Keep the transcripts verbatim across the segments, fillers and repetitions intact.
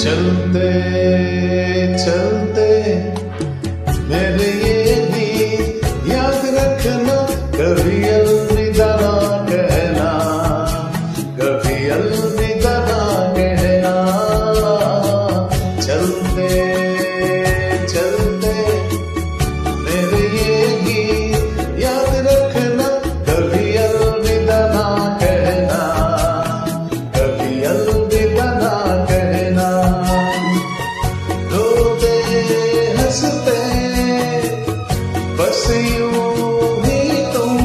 चलते चलते मेरे ये भी याद रखना, कभी अलविदा ना कहना, कभी अलविदा ना कहना। चलते चलते मेरे ये भी याद रखना, कभी अलविदा ना कहना, कभी अलविदा ना कहना। रोते हंसते बस यूं ही तुम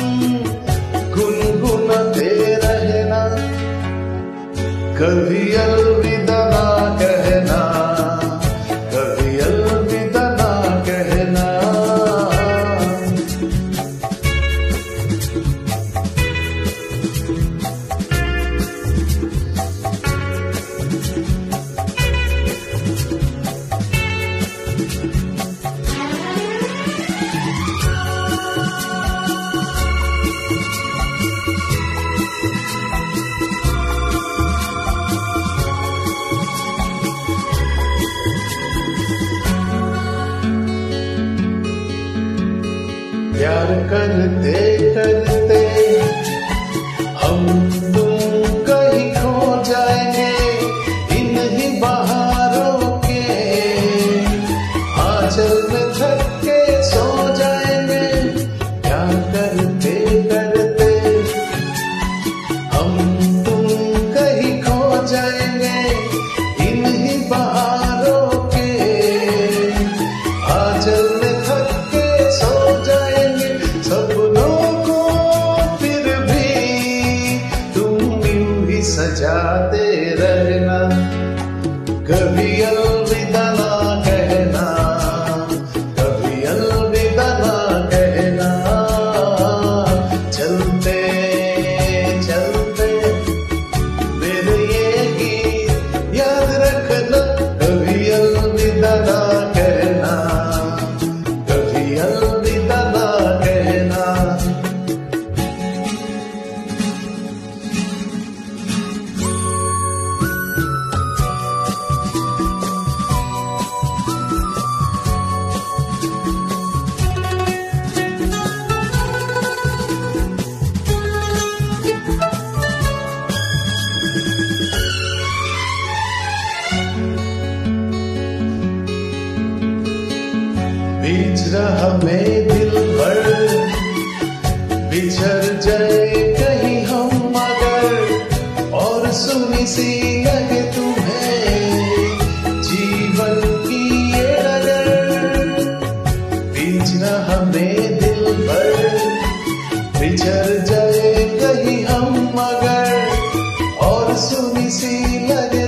गुनगुनाते रहना, कभी अलविदा ना कहना, कभी अलविदा ना कहना। प्यार करते करते हम तुम कहीं खो जाएंगे, इन्हीं बहारों के आंचल में थक के सो जाएंगे। प्यार करते करते हम तुम कहीं खो जाएंगे, इन्हीं बहारों के आंचल में थक के सो जाएंगे। सपनों को फिर भी तुम यूं ही सजाते रहना, कभी अलविदा ना कहना, कभी अलविदा ना कहना। चलते चलते मेरे ये गीत याद रखना, कभी अलविदा ना कहना, कभी अलविदा ना कहना। बीच रहा में दिल भर बिछड़ जाए कहीं हम मगर, और सुनी सी लगे तुम्हें जीवन की ये डगर। बीच रहा में दिल भर बिछड़ जाए कहीं हम मगर, और सुनी सी लगे